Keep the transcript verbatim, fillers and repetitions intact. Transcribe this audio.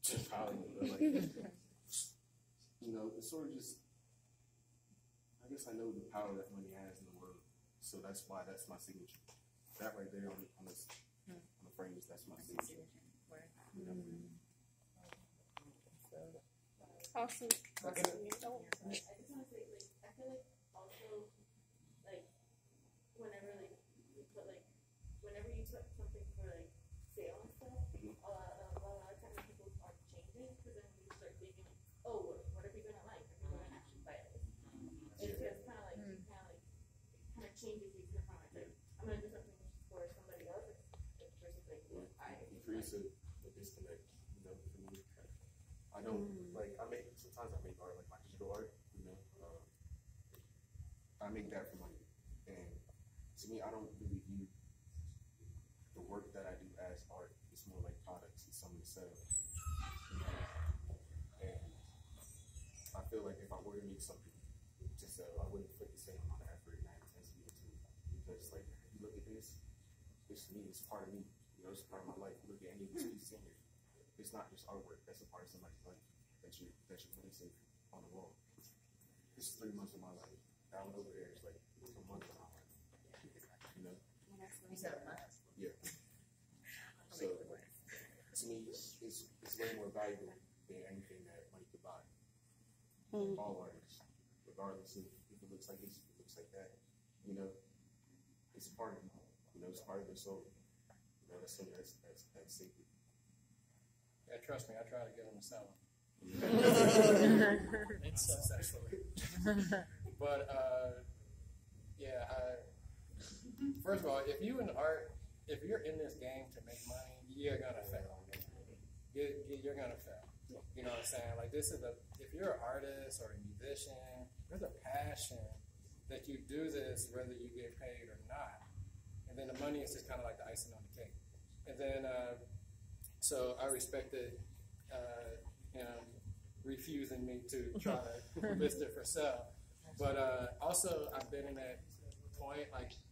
Probably, but like, you know, it's sort of just. I guess I know the power that money has in the world, so that's why that's my signature. That right there on, on this on the frame is that's my signature. You know? Awesome. I just want to say, like, I feel like also, like, whenever, like, you put, like, whenever you put something for, like, sale and stuff, mm-hmm. a, lot, a lot of times people are changing, because then you start thinking, like, oh, what, what are people going to like? Are people going to actually buy this? Mm-hmm. It's just kind of like, mm-hmm. kind of like, it kind of changes you to kind of like, I'm going to do something for somebody else, versus, like, what I. It creates a, a disconnect, you know, for me. I don't, mm-hmm. like, I make, sometimes I make art, like my digital art, you know, uh, I make that for money, and to me, I don't really view the work that I do as art. It's more like products and something to sell, you know? And I feel like if I were to make something to sell, I wouldn't put the same amount of effort and intensity into it, because, like, you look at this, it's me, it's part of me, you know, it's part of my life. You look at any of these pieces in here. It's not just artwork. That's a part of somebody's life that you that you're placing on the wall. This is three months of my life. Down over there is like a month of my life. You know? You said a month? Yeah. So to me, it's, it's it's way more valuable than anything that money could buy. Mm. All artists, regardless of if it looks like this, if it looks like that, you know, it's a part of them. You know, it's part of their soul. You know, that's something that's that's that's sacred. Yeah, trust me, I try to get them to sell them. It's successfully. But, uh, yeah, I, first of all, if you in art, if you're in this game to make money, you're going to fail. You're, you're going to fail. You know what I'm saying? Like, this is a, if you're an artist or a musician, there's a passion that you do this whether you get paid or not. And then the money is just kind of like the icing on the cake. And then, uh, so I respected uh, him refusing me to try to list it for sale. But uh, also, I've been in that point, like,